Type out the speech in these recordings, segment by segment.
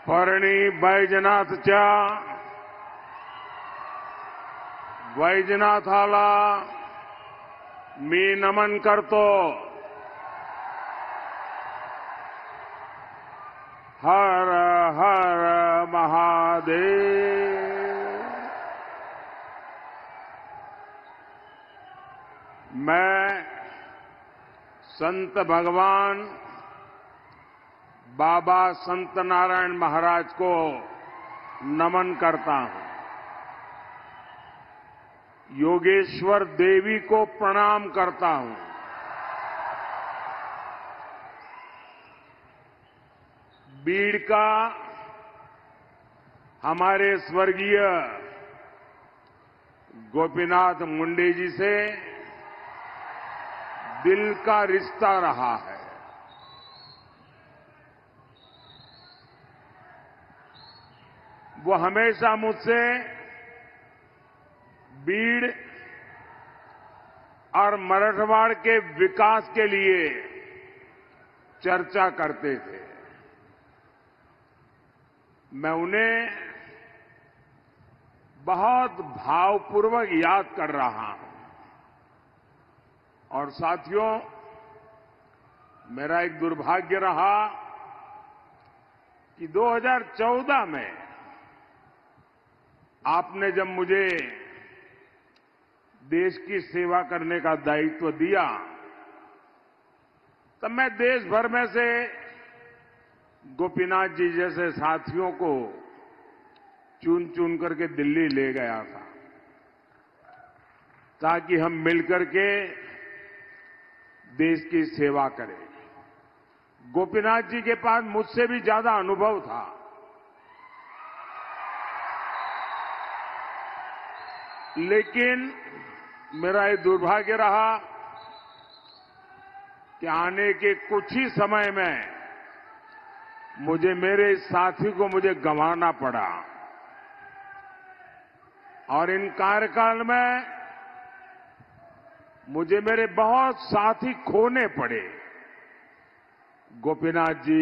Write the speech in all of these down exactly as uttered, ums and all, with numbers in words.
परणी बैजनाथच्या बैजनाथाला मी नमन करतो. हर हर महादेव. मैं संत भगवान बाबा संत नारायण महाराज को नमन करता हूं. योगेश्वर देवी को प्रणाम करता हूं. बीड़ का हमारे स्वर्गीय गोपीनाथ मुंडे जी से दिल का रिश्ता रहा है. वो हमेशा मुझसे बीड़ और मराठवाड़ के विकास के लिए चर्चा करते थे. मैं उन्हें बहुत भावपूर्वक याद कर रहा हूं. और साथियों, मेरा एक दुर्भाग्य रहा कि दो हज़ार चौदह में आपने जब मुझे देश की सेवा करने का दायित्व दिया, तब मैं देश भर में से गोपीनाथ जी जैसे साथियों को चुन चुन करके दिल्ली ले गया था, ताकि हम मिलकर के देश की सेवा करें. गोपीनाथ जी के पास मुझसे भी ज्यादा अनुभव था. लेकिन मेरा ये दुर्भाग्य रहा कि आने के कुछ ही समय में मुझे मेरे इस साथी को मुझे गंवाना पड़ा. और इन कार्यकाल में मुझे मेरे बहुत साथी खोने पड़े. गोपीनाथ जी,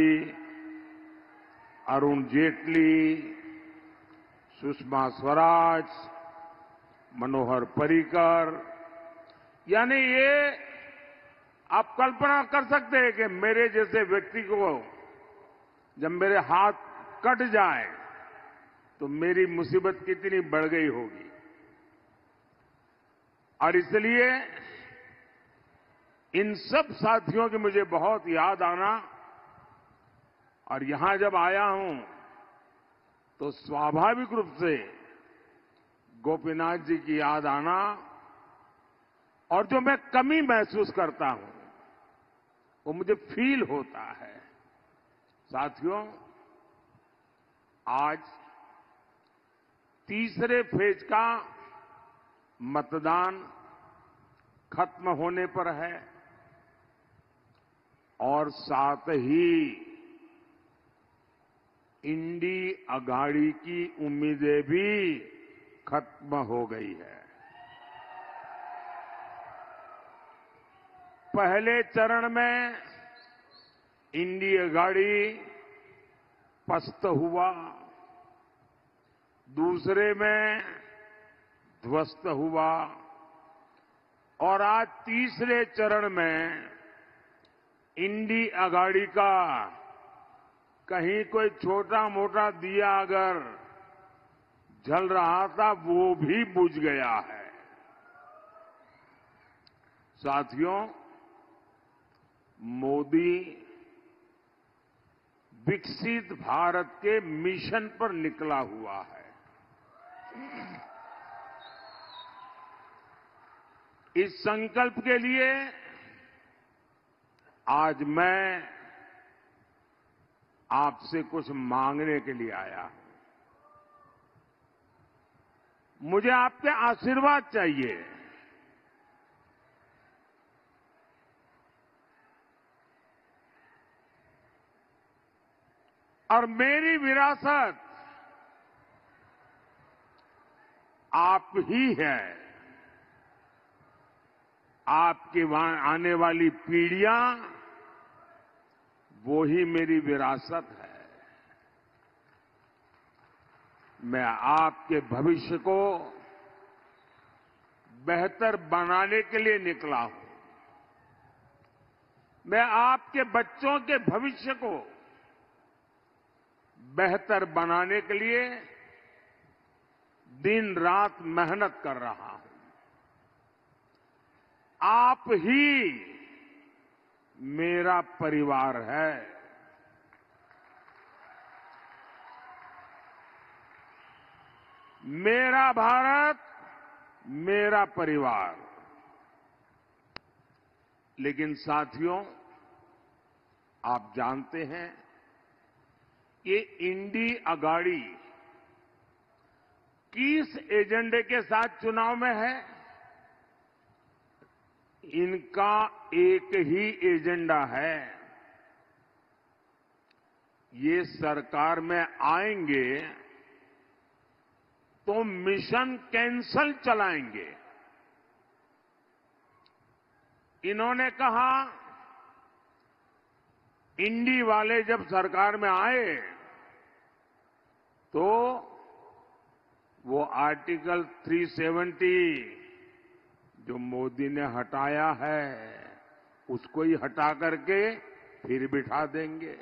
अरुण जेटली, सुषमा स्वराज, मनोहर पर्रिकर, यानी ये आप कल्पना कर सकते हैं कि मेरे जैसे व्यक्ति को जब मेरे हाथ कट जाए तो मेरी मुसीबत कितनी बढ़ गई होगी. और इसलिए इन सब साथियों की मुझे बहुत याद आना, और यहां जब आया हूं तो स्वाभाविक रूप से गोपीनाथ जी की याद आना, और जो मैं कमी महसूस करता हूं वो मुझे फील होता है. साथियों, आज तीसरे फेज का मतदान खत्म होने पर है, और साथ ही इंडी अघाड़ी की उम्मीदें भी खत्म हो गई है. पहले चरण में इंडी अघाड़ी पस्त हुआ, दूसरे में ध्वस्त हुआ, और आज तीसरे चरण में इंडी अघाड़ी का कहीं कोई छोटा मोटा दिया अगर जल रहा था वो भी बुझ गया है. साथियों, मोदी विकसित भारत के मिशन पर निकला हुआ है. इस संकल्प के लिए आज मैं आपसे कुछ मांगने के लिए आया हूं. मुझे आपके आशीर्वाद चाहिए. और मेरी विरासत आप ही है. आपकी आने वाली पीढ़ियां वो ही मेरी विरासत है. मैं आपके भविष्य को बेहतर बनाने के लिए निकला हूं। मैं आपके बच्चों के भविष्य को बेहतर बनाने के लिए दिन रात मेहनत कर रहा हूं। आप ही मेरा परिवार है। मेरा भारत, मेरा परिवार। लेकिन साथियों, आप जानते हैं ये इंडी अगाड़ी किस एजेंडे के साथ चुनाव में है? इनका एक ही एजेंडा है। ये सरकार में आएंगे तो मिशन कैंसल चलाएंगे। इन्होंने कहा, इंडी वाले जब सरकार में आए तो वो आर्टिकल तीन सौ सत्तर जो मोदी ने हटाया है उसको ही हटा करके फिर बिठा देंगे।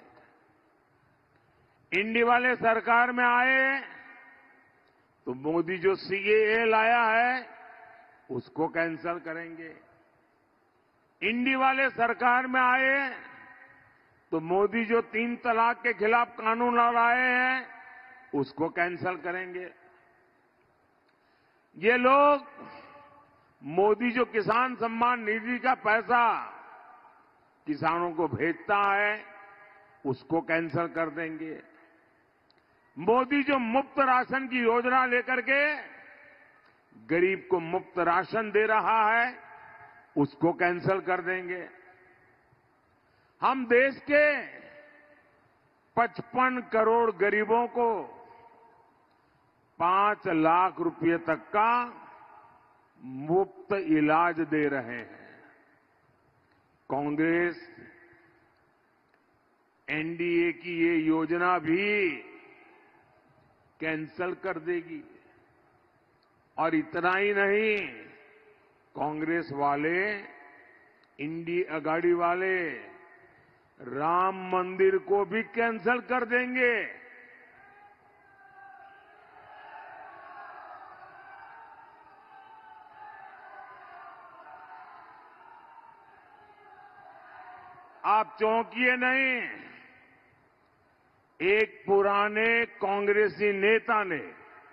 इंडी वाले सरकार में आए तो मोदी जो सीएए लाया है उसको कैंसल करेंगे। इंडी वाले सरकार में आए तो मोदी जो तीन तलाक के खिलाफ कानून लाए हैं उसको कैंसल करेंगे। ये लोग मोदी जो किसान सम्मान निधि का पैसा किसानों को भेजता है उसको कैंसल कर देंगे। मोदी जो मुफ्त राशन की योजना लेकर के गरीब को मुफ्त राशन दे रहा है उसको कैंसल कर देंगे। हम देश के पचपन करोड़ गरीबों को पांच लाख रुपए तक का मुफ्त इलाज दे रहे हैं। कांग्रेस एनडीए की ये योजना भी कैंसल कर देगी। और इतना ही नहीं, कांग्रेस वाले, इंडी अगाड़ी वाले राम मंदिर को भी कैंसल कर देंगे। आप चौंकिए नहीं। एक पुराने कांग्रेसी नेता ने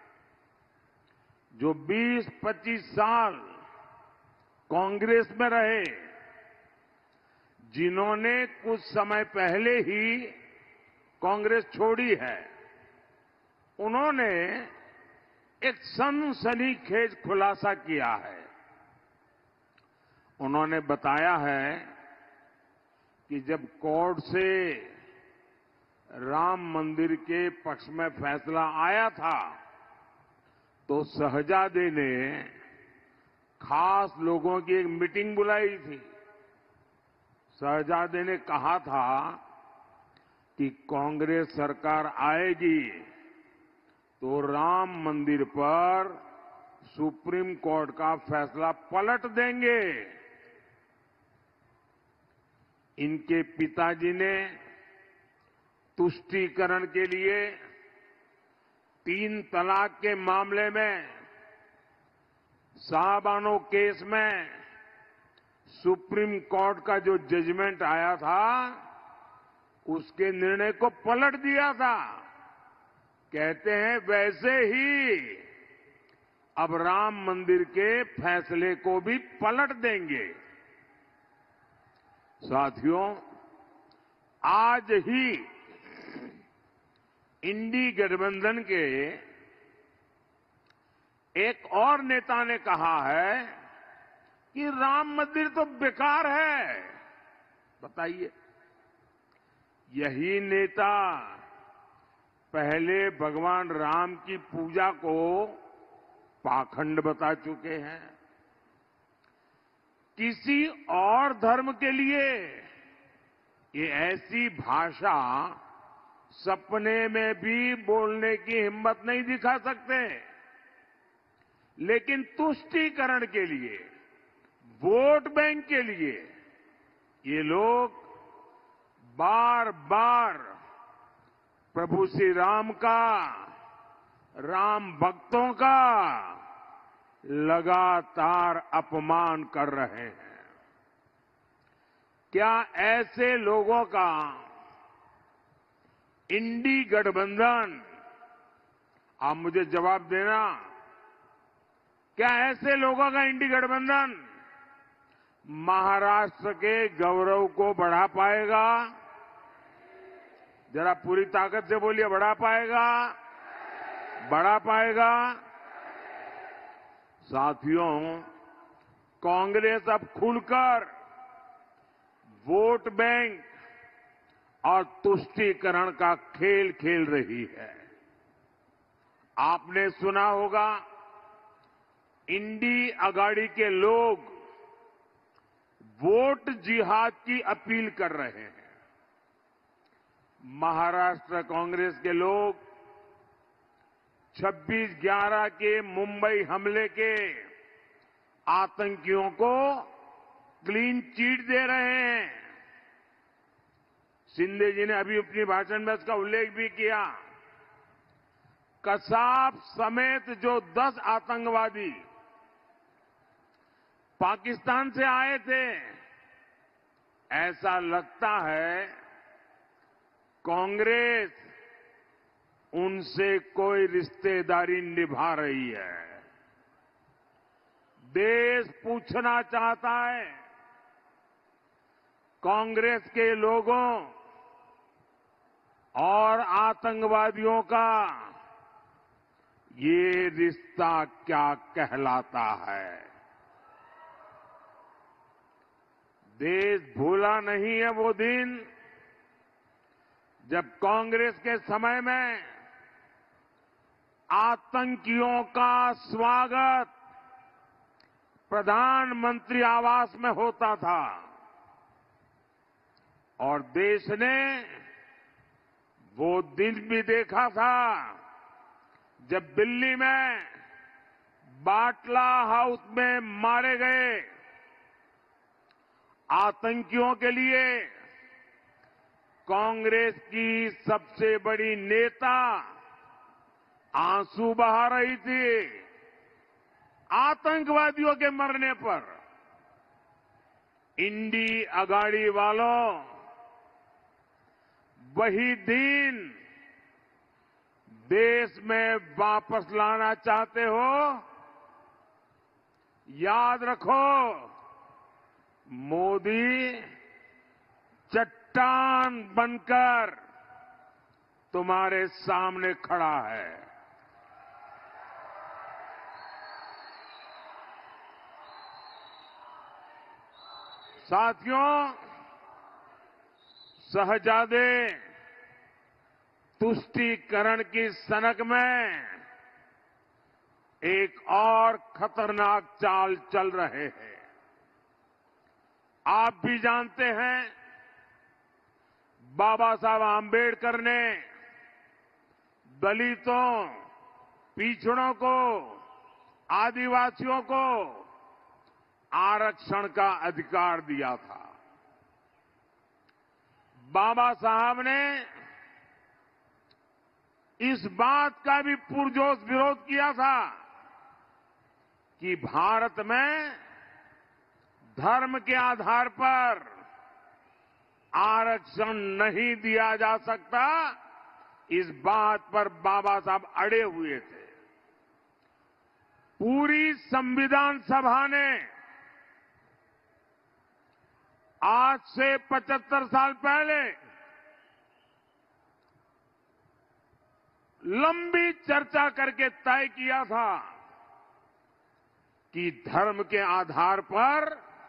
जो बीस पच्चीस साल कांग्रेस में रहे, जिन्होंने कुछ समय पहले ही कांग्रेस छोड़ी है, उन्होंने एक सनसनीखेज खुलासा किया है। उन्होंने बताया है कि जब कोर्ट से राम मंदिर के पक्ष में फैसला आया था तो शहजादे ने खास लोगों की एक मीटिंग बुलाई थी। शहजादे ने कहा था कि कांग्रेस सरकार आएगी तो राम मंदिर पर सुप्रीम कोर्ट का फैसला पलट देंगे। इनके पिताजी ने तुष्टीकरण के लिए तीन तलाक के मामले में साहबानो केस में सुप्रीम कोर्ट का जो जजमेंट आया था उसके निर्णय को पलट दिया था। कहते हैं वैसे ही अब राम मंदिर के फैसले को भी पलट देंगे। साथियों, आज ही इंडी गठबंधन के एक और नेता ने कहा है कि राम मंदिर तो बेकार है। बताइए, यही नेता पहले भगवान राम की पूजा को पाखंड बता चुके हैं। किसी और धर्म के लिए ये ऐसी भाषा सपने में भी बोलने की हिम्मत नहीं दिखा सकते, लेकिन तुष्टीकरण के लिए, वोट बैंक के लिए ये लोग बार बार प्रभु श्री राम का, राम भक्तों का लगातार अपमान कर रहे हैं। क्या ऐसे लोगों का इंडी गठबंधन, आप मुझे जवाब देना, क्या ऐसे लोगों का इंडी गठबंधन महाराष्ट्र के गौरव को बढ़ा पाएगा? जरा पूरी ताकत से बोलिए, बढ़ा पाएगा? बढ़ा पाएगा? साथियों, कांग्रेस अब खुलकर वोट बैंक और तुष्टीकरण का खेल खेल रही है। आपने सुना होगा, इंडी अगाड़ी के लोग वोट जिहाद की अपील कर रहे हैं। महाराष्ट्र कांग्रेस के लोग छब्बीस ग्यारह के मुंबई हमले के आतंकियों को क्लीन चिट दे रहे हैं। शिंदे जी ने अभी अपनी भाषण में इसका उल्लेख भी किया। कसाब समेत जो दस आतंकवादी पाकिस्तान से आए थे, ऐसा लगता है कांग्रेस उनसे कोई रिश्तेदारी निभा रही है। देश पूछना चाहता है, कांग्रेस के लोगों और आतंकवादियों का ये रिश्ता क्या कहलाता है? देश भूला नहीं है वो दिन जब कांग्रेस के समय में आतंकियों का स्वागत प्रधानमंत्री आवास में होता था और देश ने वो दिन भी देखा था जब दिल्ली में बाटला हाउस में मारे गए आतंकियों के लिए कांग्रेस की सबसे बड़ी नेता आंसू बहा रही थी। आतंकवादियों के मरने पर इंडी अगाड़ी वालों, वही दिन देश में वापस लाना चाहते हो? याद रखो, मोदी चट्टान बनकर तुम्हारे सामने खड़ा है। साथियों, शहजादे तुष्टीकरण की सनक में एक और खतरनाक चाल चल रहे हैं। आप भी जानते हैं, बाबा साहब आंबेडकर ने दलितों, पिछड़ों को, आदिवासियों को आरक्षण का अधिकार दिया था। बाबा साहब ने इस बात का भी पुरजोश विरोध किया था कि भारत में धर्म के आधार पर आरक्षण नहीं दिया जा सकता। इस बात पर बाबा साहब अड़े हुए थे। पूरी संविधान सभा ने आज से पचहत्तर साल पहले लंबी चर्चा करके तय किया था कि धर्म के आधार पर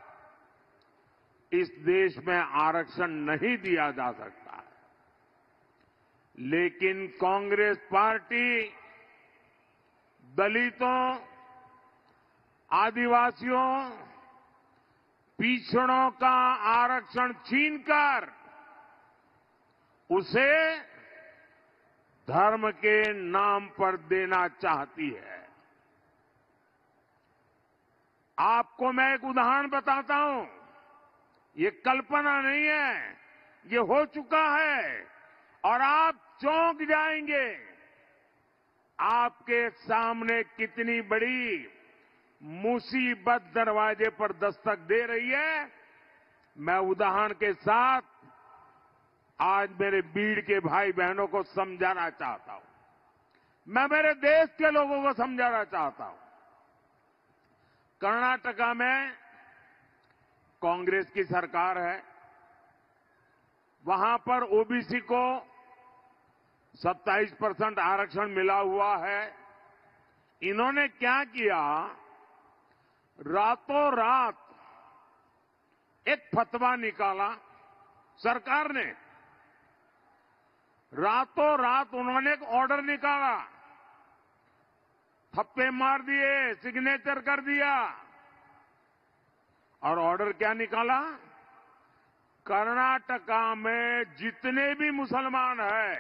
इस देश में आरक्षण नहीं दिया जा सकता है। लेकिन कांग्रेस पार्टी दलितों, आदिवासियों, पिछड़ों का आरक्षण छीनकर उसे धर्म के नाम पर देना चाहती है। आपको मैं एक उदाहरण बताता हूं। ये कल्पना नहीं है, ये हो चुका है और आप चौंक जाएंगे। आपके सामने कितनी बड़ी मुसीबत दरवाजे पर दस्तक दे रही है, मैं उदाहरण के साथ आज मेरे बीड़ के भाई बहनों को समझाना चाहता हूं। मैं मेरे देश के लोगों को समझाना चाहता हूं। कर्नाटका में कांग्रेस की सरकार है। वहां पर ओबीसी को सत्ताईस परसेंट आरक्षण मिला हुआ है। इन्होंने क्या किया, रातों रात एक फतवा निकाला सरकार ने। रातों रात उन्होंने एक ऑर्डर निकाला, थप्पे मार दिए, सिग्नेचर कर दिया और ऑर्डर क्या निकाला, कर्नाटका में जितने भी मुसलमान हैं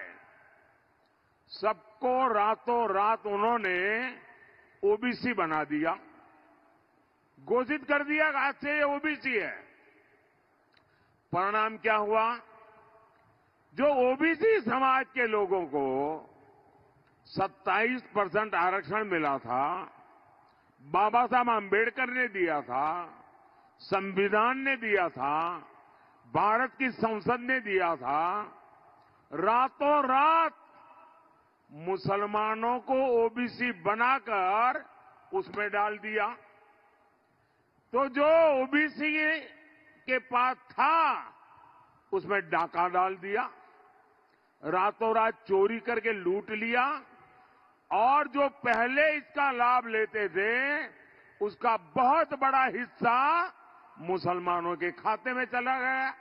सबको रातों रात उन्होंने ओबीसी बना दिया, घोषित कर दिया आज से ये ओबीसी है। परिणाम क्या हुआ, जो ओबीसी समाज के लोगों को सत्ताईस परसेंट आरक्षण मिला था, बाबा साहब आंबेडकर ने दिया था, संविधान ने दिया था, भारत की संसद ने दिया था, रातों रात मुसलमानों को ओबीसी बनाकर उसमें डाल दिया। तो जो ओबीसी के पास था उसमें डाका डाल दिया, रातों रात चोरी करके लूट लिया और जो पहले इसका लाभ लेते थे उसका बहुत बड़ा हिस्सा मुसलमानों के खाते में चला गया।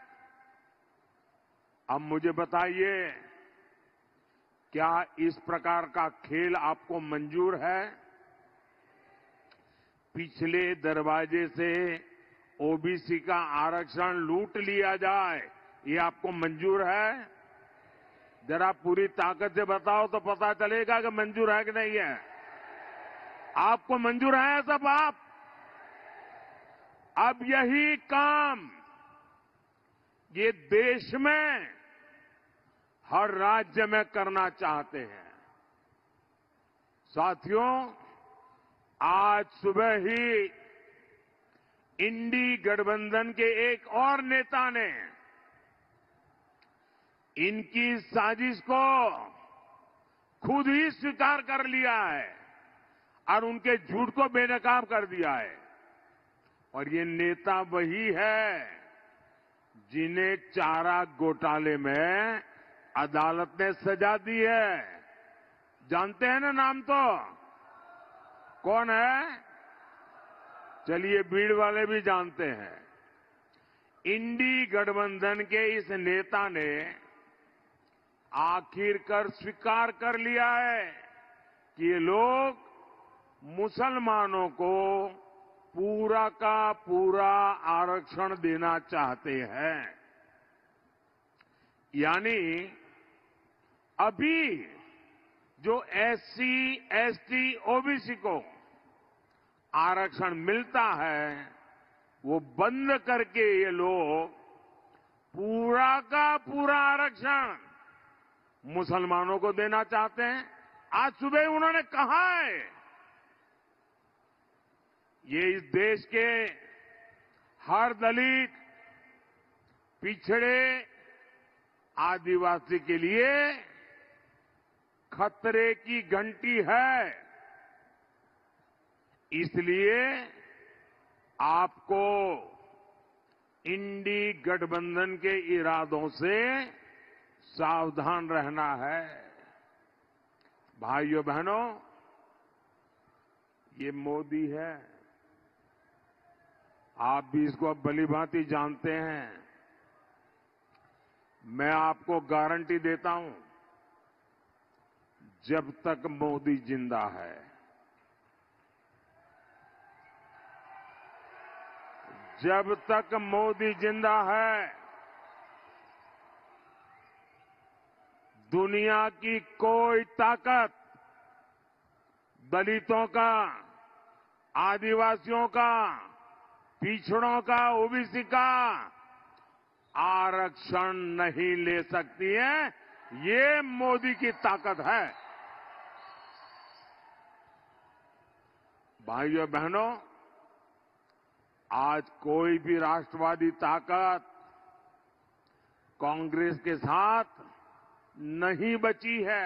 अब मुझे बताइए, क्या इस प्रकार का खेल आपको मंजूर है? पिछले दरवाजे से ओबीसी का आरक्षण लूट लिया जाए, ये आपको मंजूर है? जरा पूरी ताकत से बताओ तो पता चलेगा कि मंजूर है कि नहीं है। आपको मंजूर है सब आप? अब यही काम ये देश में हर राज्य में करना चाहते हैं। साथियों, आज सुबह ही इंडी गठबंधन के एक और नेता ने इनकी साजिश को खुद ही स्वीकार कर लिया है और उनके झूठ को बेनकाब कर दिया है। और ये नेता वही है जिन्हें चारा घोटाले में अदालत ने सजा दी है। जानते हैं ना नाम? तो कौन है? चलिए, भीड़ वाले भी जानते हैं। इंडी गठबंधन के इस नेता ने आखिरकार स्वीकार कर लिया है कि ये लोग मुसलमानों को पूरा का पूरा आरक्षण देना चाहते हैं। यानी अभी जो एससी, एसटी, ओबीसी को आरक्षण मिलता है वो बंद करके ये लोग पूरा का पूरा आरक्षण मुसलमानों को देना चाहते हैं। आज सुबह उन्होंने कहा है ये इस देश के हर दलित, पिछड़े, आदिवासी के लिए खतरे की घंटी है। इसलिए आपको इंडी गठबंधन के इरादों से सावधान रहना है। भाइयों बहनों, ये मोदी है, आप भी इसको अब भलीभांति जानते हैं। मैं आपको गारंटी देता हूं, जब तक मोदी जिंदा है, जब तक मोदी जिंदा है, दुनिया की कोई ताकत दलितों का, आदिवासियों का, पिछड़ों का, ओबीसी का आरक्षण नहीं ले सकती है। ये मोदी की ताकत है। भाइयों बहनों, आज कोई भी राष्ट्रवादी ताकत कांग्रेस के साथ नहीं बची है।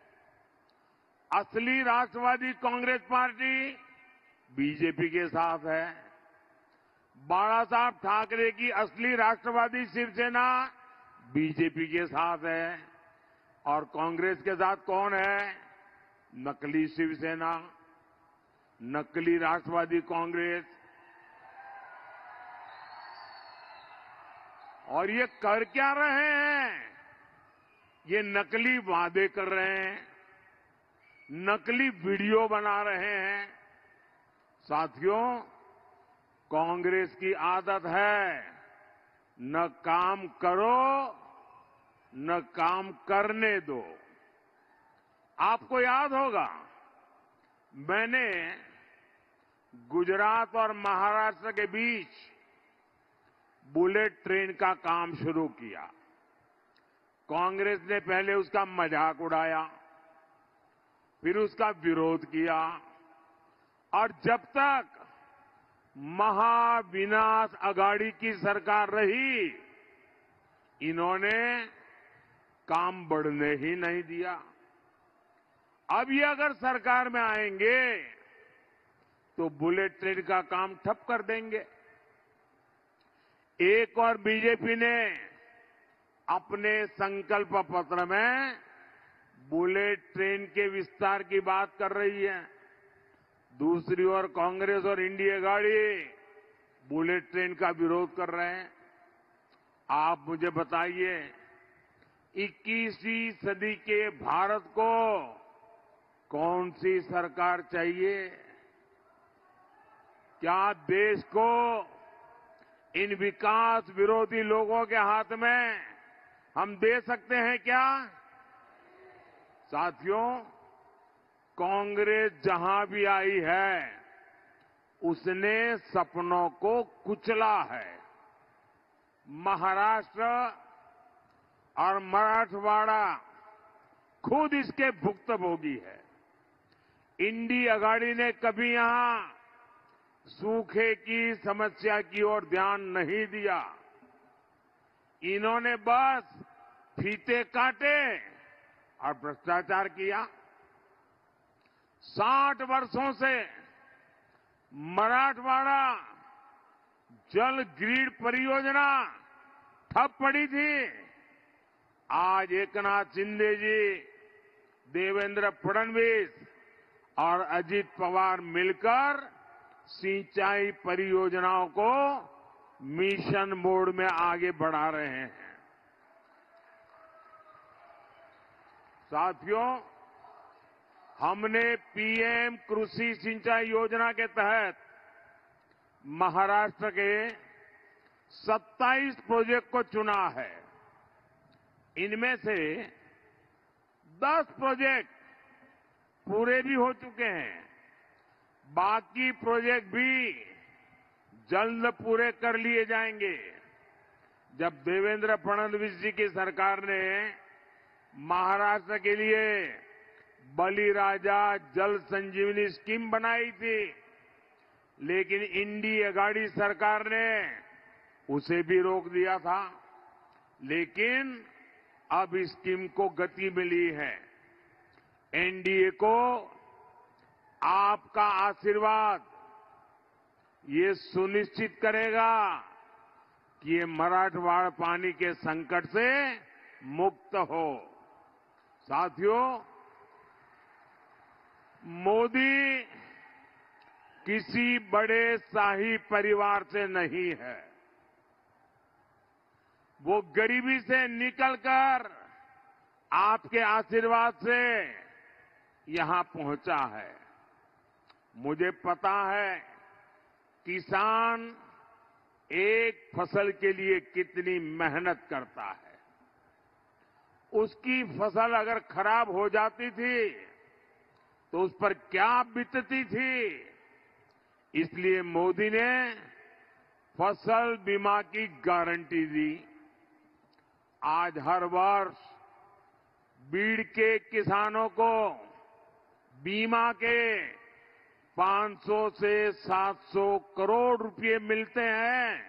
असली राष्ट्रवादी कांग्रेस पार्टी बीजेपी के साथ है। बाला साहब ठाकरे की असली राष्ट्रवादी शिवसेना बीजेपी के साथ है। और कांग्रेस के साथ कौन है? नकली शिवसेना, नकली राष्ट्रवादी कांग्रेस। और ये कर क्या रहे हैं? ये नकली वादे कर रहे हैं, नकली वीडियो बना रहे हैं। साथियों, कांग्रेस की आदत है न काम करो न काम करने दो। आपको याद होगा, मैंने गुजरात और महाराष्ट्र के बीच बुलेट ट्रेन का काम शुरू किया। कांग्रेस ने पहले उसका मजाक उड़ाया, फिर उसका विरोध किया, और जब तक महाविनाश अघाड़ी की सरकार रही, इन्होंने काम बढ़ने ही नहीं दिया। अब ये अगर सरकार में आएंगे तो बुलेट ट्रेन का काम ठप कर देंगे। एक और बीजेपी ने अपने संकल्प पत्र में बुलेट ट्रेन के विस्तार की बात कर रही है। दूसरी ओर कांग्रेस और इंडिया गाड़ी बुलेट ट्रेन का विरोध कर रहे हैं। आप मुझे बताइए, इक्कीसवीं सदी के भारत को कौन सी सरकार चाहिए? क्या देश को इन विकास विरोधी लोगों के हाथ में हम दे सकते हैं क्या? साथियों, कांग्रेस जहां भी आई है, उसने सपनों को कुचला है। महाराष्ट्र और मराठवाड़ा खुद इसके भुक्तभोगी है। इंडी अघाड़ी ने कभी यहां सूखे की समस्या की ओर ध्यान नहीं दिया। इन्होंने बस फीते काटे और भ्रष्टाचार किया। साठ वर्षों से मराठवाड़ा जल ग्रिड परियोजना ठप पड़ी थी। आज एकनाथ शिंदे जी, देवेंद्र फडणवीस और अजित पवार मिलकर सिंचाई परियोजनाओं को मिशन मोड में आगे बढ़ा रहे हैं। साथियों, हमने पीएम कृषि सिंचाई योजना के तहत महाराष्ट्र के सत्ताईस प्रोजेक्ट को चुना है। इनमें से दस प्रोजेक्ट पूरे भी हो चुके हैं। बाकी प्रोजेक्ट भी जल्द पूरे कर लिए जाएंगे। जब देवेंद्र फडणवीस जी की सरकार ने महाराष्ट्र के लिए बलिराजा जल संजीवनी स्कीम बनाई थी, लेकिन इंडी अघाड़ी सरकार ने उसे भी रोक दिया था। लेकिन अब इस स्कीम को गति मिली है। एनडीए को आपका आशीर्वाद ये सुनिश्चित करेगा कि ये मराठवाड़ा पानी के संकट से मुक्त हो। साथियों, मोदी किसी बड़े शाही परिवार से नहीं है। वो गरीबी से निकलकर आपके आशीर्वाद से यहां पहुंचा है। मुझे पता है किसान एक फसल के लिए कितनी मेहनत करता है। उसकी फसल अगर खराब हो जाती थी तो उस पर क्या बीतती थी। इसलिए मोदी ने फसल बीमा की गारंटी दी। आज हर वर्ष बीड़ के किसानों को बीमा के पाँच सौ से सात सौ करोड़ रुपए मिलते हैं।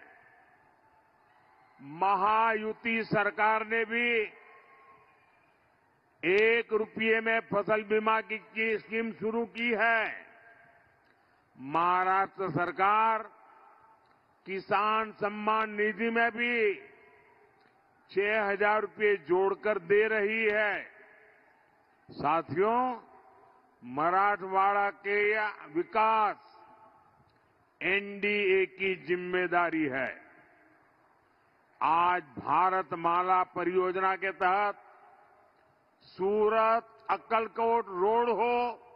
महायुति सरकार ने भी एक रुपये में फसल बीमा की, की स्कीम शुरू की है। महाराष्ट्र सरकार किसान सम्मान निधि में भी छह हजार रुपये जोड़कर दे रही है। साथियों, मराठवाड़ा के विकास एनडीए की जिम्मेदारी है। आज भारतमाला परियोजना के तहत सूरत अक्कलकोट रोड हो,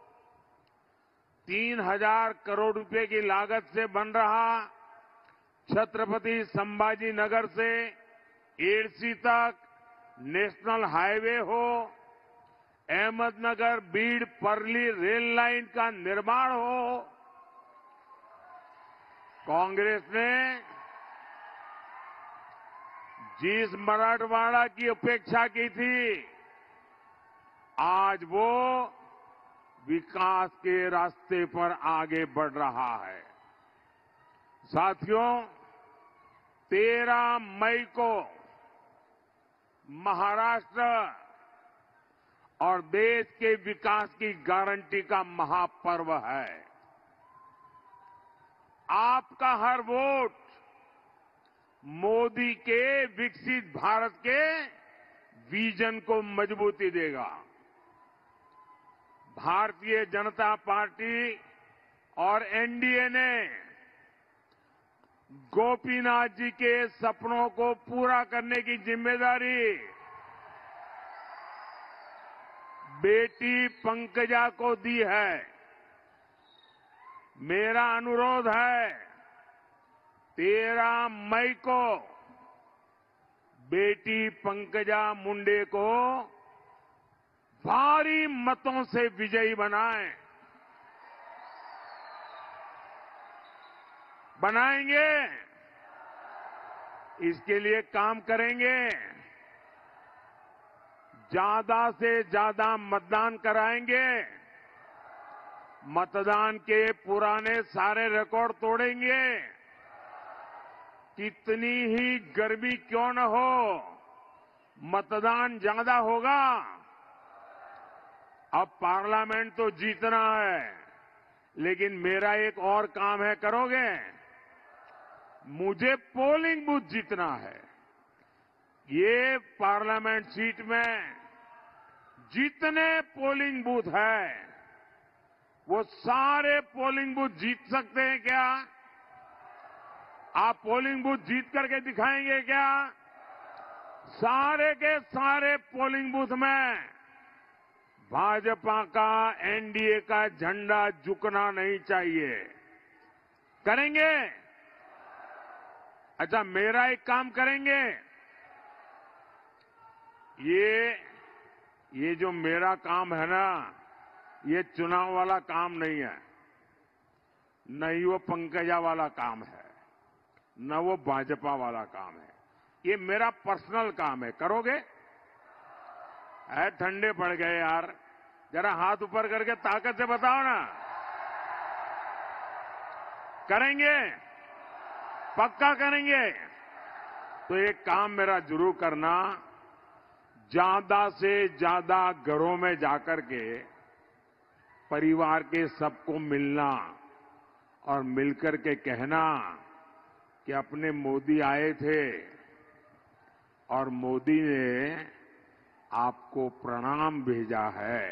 तीन हजार करोड़ रुपए की लागत से बन रहा छत्रपति संभाजी नगर से एडसी तक नेशनल हाईवे हो, अहमदनगर बीड़ परली रेल लाइन का निर्माण हो। कांग्रेस ने जिस मराठवाड़ा की उपेक्षा की थी, आज वो विकास के रास्ते पर आगे बढ़ रहा है। साथियों, तेरह मई को महाराष्ट्र और देश के विकास की गारंटी का महापर्व है। आपका हर वोट मोदी के विकसित भारत के विजन को मजबूती देगा। भारतीय जनता पार्टी और एनडीए ने गोपीनाथ जी के सपनों को पूरा करने की जिम्मेदारी बेटी पंकजा को दी है। मेरा अनुरोध है, तेरह मई को बेटी पंकजा मुंडे को भारी मतों से विजयी बनाएं। बनाएंगे, इसके लिए काम करेंगे। ज्यादा से ज्यादा मतदान कराएंगे। मतदान के पुराने सारे रिकॉर्ड तोड़ेंगे। कितनी ही गर्मी क्यों न हो, मतदान ज्यादा होगा। अब पार्लियामेंट तो जीतना है, लेकिन मेरा एक और काम है, करोगे? मुझे पोलिंग बूथ जीतना है। ये पार्लियामेंट सीट में जितने पोलिंग बूथ है, वो सारे पोलिंग बूथ जीत सकते हैं क्या? आप पोलिंग बूथ जीत करके दिखाएंगे क्या? सारे के सारे पोलिंग बूथ में भाजपा का, एनडीए का झंडा झुकना नहीं चाहिए। करेंगे? अच्छा, मेरा एक काम करेंगे। ये ये जो मेरा काम है ना, ये चुनाव वाला काम नहीं है, न ही वो पंकजा वाला काम है, न वो भाजपा वाला काम है। ये मेरा पर्सनल काम है। करोगे? है, ठंडे पड़ गए यार, जरा हाथ ऊपर करके ताकत से बताओ ना। करेंगे? पक्का करेंगे? तो एक काम मेरा जरूर करना, ज्यादा से ज्यादा घरों में जाकर के परिवार के सबको मिलना और मिलकर के कहना कि अपने मोदी आए थे और मोदी ने आपको प्रणाम भेजा है।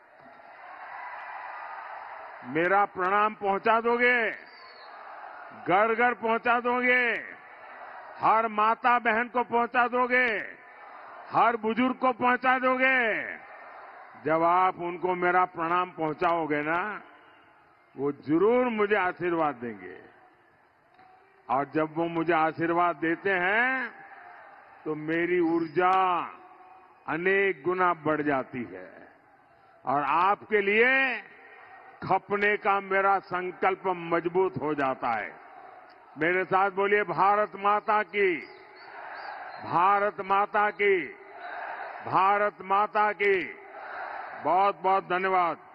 मेरा प्रणाम पहुंचा दोगे? घर घर पहुंचा दोगे? हर माता बहन को पहुंचा दोगे? हर बुजुर्ग को पहुंचा दोगे? जब आप उनको मेरा प्रणाम पहुंचाओगे ना, वो जरूर मुझे आशीर्वाद देंगे। और जब वो मुझे आशीर्वाद देते हैं तो मेरी ऊर्जा अनेक गुना बढ़ जाती है। और आपके लिए खपने का मेरा संकल्प मजबूत हो जाता है। मेरे साथ बोलिए, भारत माता की, भारत माता की, भारत माता की। बहुत बहुत धन्यवाद।